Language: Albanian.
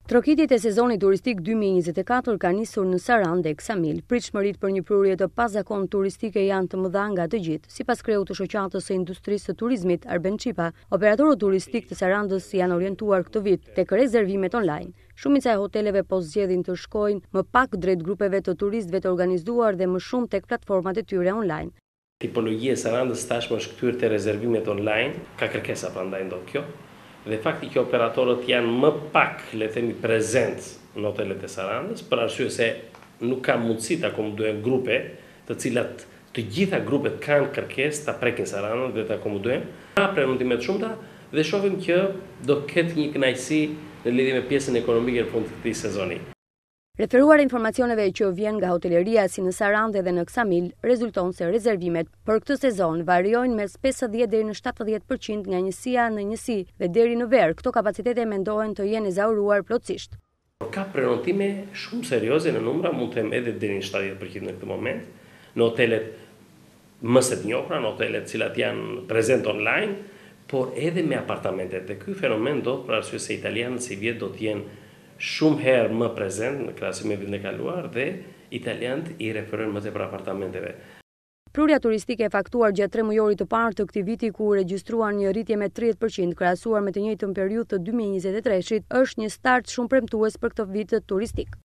Trokitjet e sezonit turistik 2024 ka nisur në Sarandë dhe Ksamil. Pritshmëritë për një prurje të pazakontë turistike janë të mëdha nga të gjithë. Sipas kreut të shoqatës së industrisë së turizmit Arben Çipa, operatorët turistik të Sarandës janë orientuar këtë vit tek rezervimet online. Shumica e hoteleve po zgjedhin të shkojnë më pak drejt grupeve të turistëve të organizuar dhe më shumë tek platformat e tyre online. Tipologjia e Sarandës tashmë është kthyer te rezervimet online, ka kërkesa prandaj ndodh kjo. Dhe fakti që operatorët janë më pak, le të themi, prezent në hotelet e Sarandës, për arsye se nuk ka mundësi të akomodojnë grupe, të cilat të gjitha grupet kanë kërkesë ta prekin Sarandën dhe të akomodojnë. Ka premtime të shumta dhe shohim që do ketë një kënaqësi në lidhje me pjesën ekonomike në fund të këtij sezoni. Referuar informacioneve që vjen nga hoteleria si në Sarandë dhe në Ksamil, rezulton se rezervimet për këtë sezon variojnë mes 50 deri në 70% nga njësia në njësi dhe deri në verë. Këto kapacitete mendohen të jenë ezauruar plotësisht. Ka prenontime shumë serioze në numra, mund të them edhe deri në 70% në këtë moment, në hotelet më së të njohura, në hotelet cilat janë prezent online, por edhe me apartamentet. Dhe ky fenomen do për arsye se italianët si vjet do të jenë shumë herë më prezent në krahasim me vitin e kaluar dhe italianët i referojnë më tepër apartamenteve. Prurja turistike e faktuar gjatë 3 mujorit të parë të këtij viti ku regjistruan një rritje me 30% krahasuar me të njëjtën periudhë të 2023-shit, është një start shumë premtues për këtë vit turistik.